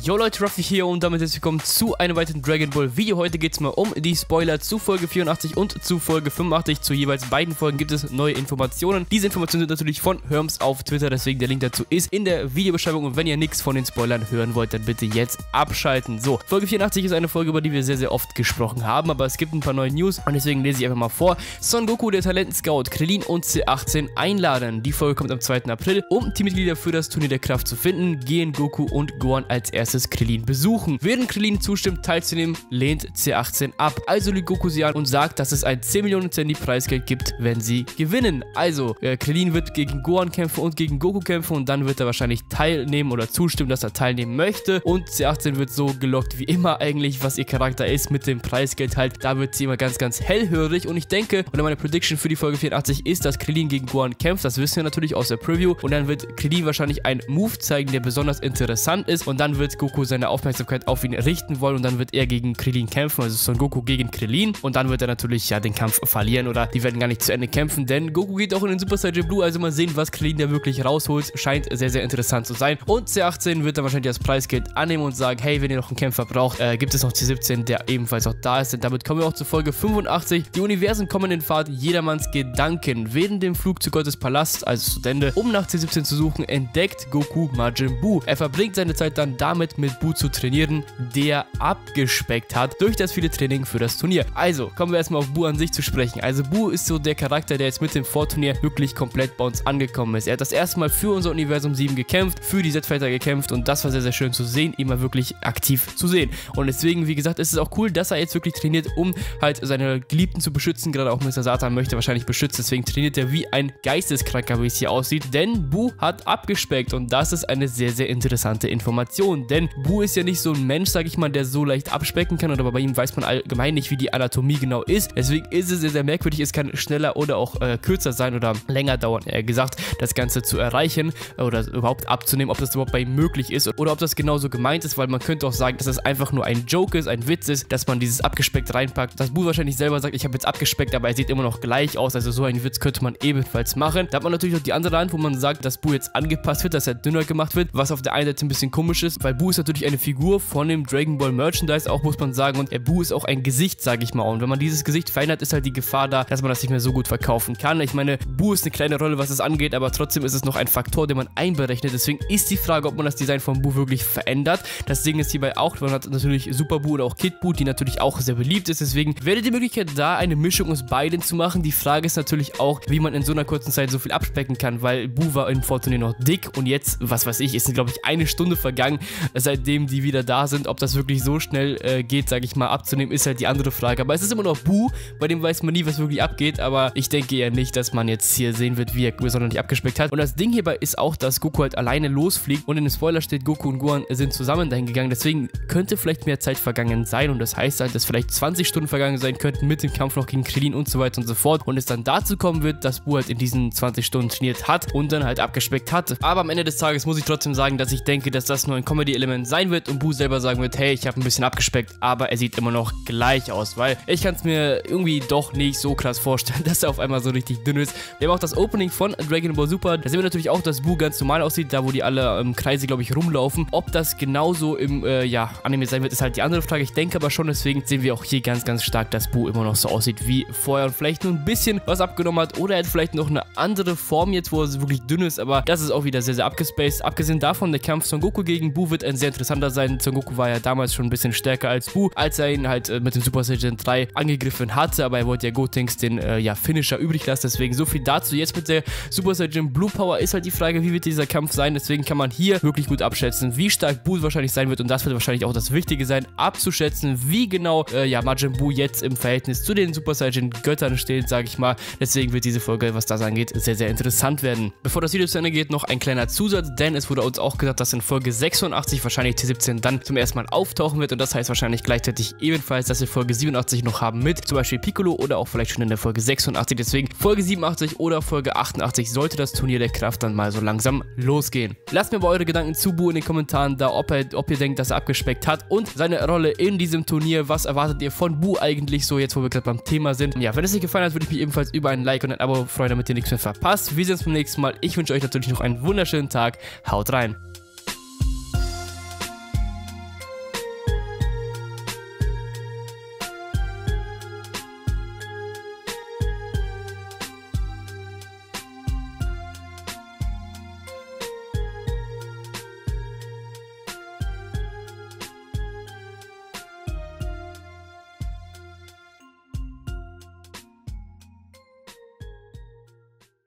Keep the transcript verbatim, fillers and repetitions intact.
Jo Leute, Ruffy hier und damit herzlich willkommen zu einem weiteren Dragon Ball Video. Heute geht es mal um die Spoiler zu Folge vierundachtzig und zu Folge fünfundachtzig. Zu jeweils beiden Folgen gibt es neue Informationen. Diese Informationen sind natürlich von Herms auf Twitter, deswegen der Link dazu ist in der Videobeschreibung. Und wenn ihr nichts von den Spoilern hören wollt, dann bitte jetzt abschalten. So, Folge vierundachtzig ist eine Folge, über die wir sehr, sehr oft gesprochen haben, aber es gibt ein paar neue News und deswegen lese ich einfach mal vor. Son Goku, der Talenten-Scout, Krillin und C achtzehn einladen. Die Folge kommt am zweiten April. Um Teammitglieder für das Turnier der Kraft zu finden, gehen Goku und Gohan als erstes Krillin besuchen. Während Krillin zustimmt, teilzunehmen, lehnt C achtzehn ab. Also lügt Goku sie an und sagt, dass es ein zehn Millionen Zenny Preisgeld gibt, wenn sie gewinnen. Also, äh, Krillin wird gegen Gohan kämpfen und gegen Goku kämpfen und dann wird er wahrscheinlich teilnehmen oder zustimmen, dass er teilnehmen möchte. Und C achtzehn wird so gelockt wie immer eigentlich, was ihr Charakter ist, mit dem Preisgeld halt. Da wird sie immer ganz, ganz hellhörig und ich denke, oder meine Prediction für die Folge vierundachtzig ist, dass Krillin gegen Gohan kämpft. Das wissen wir natürlich aus der Preview und dann wird Krillin wahrscheinlich einen Move zeigen, der besonders interessant ist und dann wird Goku seine Aufmerksamkeit auf ihn richten wollen und dann wird er gegen Krillin kämpfen, also Son Goku gegen Krillin und dann wird er natürlich ja den Kampf verlieren oder die werden gar nicht zu Ende kämpfen, denn Goku geht auch in den Super Saiyan Blue, also mal sehen, was Krillin da wirklich rausholt, scheint sehr, sehr interessant zu sein und C achtzehn wird dann wahrscheinlich das Preisgeld annehmen und sagen, hey, wenn ihr noch einen Kämpfer braucht, äh, gibt es noch C siebzehn, der ebenfalls auch da ist und damit kommen wir auch zu Folge fünfundachtzig. Die Universen kommen in Fahrt, jedermanns Gedanken. Während dem Flug zu Gottes Palast, also zu Dende, um nach C siebzehn zu suchen, entdeckt Goku Majin Buu. Er verbringt seine Zeit dann damit, mit Buu zu trainieren, der abgespeckt hat durch das viele Training für das Turnier. Also, kommen wir erstmal auf Buu an sich zu sprechen. Also, Buu ist so der Charakter, der jetzt mit dem Vorturnier wirklich komplett bei uns angekommen ist. Er hat das erste Mal für unser Universum sieben gekämpft, für die Z-Fighter gekämpft und das war sehr, sehr schön zu sehen, ihn mal wirklich aktiv zu sehen. Und deswegen, wie gesagt, ist es auch cool, dass er jetzt wirklich trainiert, um halt seine Geliebten zu beschützen. Gerade auch Mister Satan möchte wahrscheinlich beschützen, deswegen trainiert er wie ein Geisteskranker, wie es hier aussieht, denn Buu hat abgespeckt und das ist eine sehr, sehr interessante Information, denn Buu ist ja nicht so ein Mensch, sag ich mal, der so leicht abspecken kann, oder bei ihm weiß man allgemein nicht, wie die Anatomie genau ist, deswegen ist es sehr, sehr merkwürdig, es kann schneller oder auch äh, kürzer sein oder länger dauern, eher gesagt, das Ganze zu erreichen oder überhaupt abzunehmen, ob das überhaupt bei ihm möglich ist oder ob das genauso gemeint ist, weil man könnte auch sagen, dass das einfach nur ein Joke ist, ein Witz ist, dass man dieses abgespeckt reinpackt, dass Buu wahrscheinlich selber sagt, ich habe jetzt abgespeckt, aber er sieht immer noch gleich aus, also so einen Witz könnte man ebenfalls machen. Da hat man natürlich noch die andere Hand, wo man sagt, dass Buu jetzt angepasst wird, dass er dünner gemacht wird, was auf der einen Seite ein bisschen komisch ist, weil Buu ist natürlich eine Figur von dem Dragon Ball Merchandise, auch muss man sagen, und der Buu ist auch ein Gesicht, sage ich mal, und wenn man dieses Gesicht verändert, ist halt die Gefahr da, dass man das nicht mehr so gut verkaufen kann. Ich meine, Buu ist eine kleine Rolle, was es angeht, aber trotzdem ist es noch ein Faktor, den man einberechnet, deswegen ist die Frage, ob man das Design von Buu wirklich verändert. Das Ding ist hierbei auch, man hat natürlich Super Buu oder auch Kid Buu, die natürlich auch sehr beliebt ist, deswegen wäre die Möglichkeit da, eine Mischung aus beiden zu machen. Die Frage ist natürlich auch, wie man in so einer kurzen Zeit so viel abspecken kann, weil Buu war im Vorturnier noch dick und jetzt, was weiß ich, ist glaube ich eine Stunde vergangen, seitdem die wieder da sind. Ob das wirklich so schnell äh, geht, sage ich mal, abzunehmen, ist halt die andere Frage. Aber es ist immer noch Buu, bei dem weiß man nie, was wirklich abgeht, aber ich denke eher nicht, dass man jetzt hier sehen wird, wie er besonders nicht abgespeckt hat. Und das Ding hierbei ist auch, dass Goku halt alleine losfliegt und in dem Spoiler steht, Goku und Gohan sind zusammen dahin gegangen, deswegen könnte vielleicht mehr Zeit vergangen sein und das heißt halt, dass vielleicht zwanzig Stunden vergangen sein könnten mit dem Kampf noch gegen Krillin und so weiter und so fort und es dann dazu kommen wird, dass Buu halt in diesen zwanzig Stunden trainiert hat und dann halt abgespeckt hat. Aber am Ende des Tages muss ich trotzdem sagen, dass ich denke, dass das nur ein Comedy-Element sein wird und Buu selber sagen wird, hey, ich habe ein bisschen abgespeckt, aber er sieht immer noch gleich aus, weil ich kann es mir irgendwie doch nicht so krass vorstellen, dass er auf einmal so richtig dünn ist. Wir haben auch das Opening von Dragon Ball Super, da sehen wir natürlich auch, dass Buu ganz normal aussieht, da wo die alle im Kreise, glaube ich, rumlaufen. Ob das genauso im, äh, ja, Anime sein wird, ist halt die andere Frage. Ich denke aber schon, deswegen sehen wir auch hier ganz, ganz stark, dass Buu immer noch so aussieht wie vorher und vielleicht nur ein bisschen was abgenommen hat oder er hat vielleicht noch eine andere Form jetzt, wo er wirklich dünn ist, aber das ist auch wieder sehr, sehr abgespaced. Abgesehen davon, der Kampf Son Goku gegen Buu wird ein sehr interessanter sein. Son Goku war ja damals schon ein bisschen stärker als Buu, als er ihn halt äh, mit dem Super Saiyan drei angegriffen hatte, aber er wollte ja Gotenks den, äh, ja, Finisher übrig lassen, deswegen so viel dazu. Jetzt mit der Super Saiyan Blue Power ist halt die Frage, wie wird dieser Kampf sein, deswegen kann man hier wirklich gut abschätzen, wie stark Buu wahrscheinlich sein wird und das wird wahrscheinlich auch das Wichtige sein, abzuschätzen, wie genau, äh, ja, Majin Buu jetzt im Verhältnis zu den Super Saiyan Göttern steht, sage ich mal. Deswegen wird diese Folge, was das angeht, sehr, sehr interessant werden. Bevor das Video zu Ende geht, noch ein kleiner Zusatz, denn es wurde uns auch gesagt, dass in Folge sechsundachtzig wahrscheinlich T siebzehn dann zum ersten Mal auftauchen wird und das heißt wahrscheinlich gleichzeitig ebenfalls, dass wir Folge siebenundachtzig noch haben mit zum Beispiel Piccolo oder auch vielleicht schon in der Folge sechsundachtzig. Deswegen Folge siebenundachtzig oder Folge achtundachtzig sollte das Turnier der Kraft dann mal so langsam losgehen. Lasst mir aber eure Gedanken zu Buu in den Kommentaren da, ob, er, ob ihr denkt, dass er abgespeckt hat und seine Rolle in diesem Turnier. Was erwartet ihr von Buu eigentlich so, jetzt wo wir gerade beim Thema sind? Ja, wenn es euch gefallen hat, würde ich mich ebenfalls über ein Like und ein Abo freuen, damit ihr nichts mehr verpasst. Wir sehen uns beim nächsten Mal. Ich wünsche euch natürlich noch einen wunderschönen Tag. Haut rein!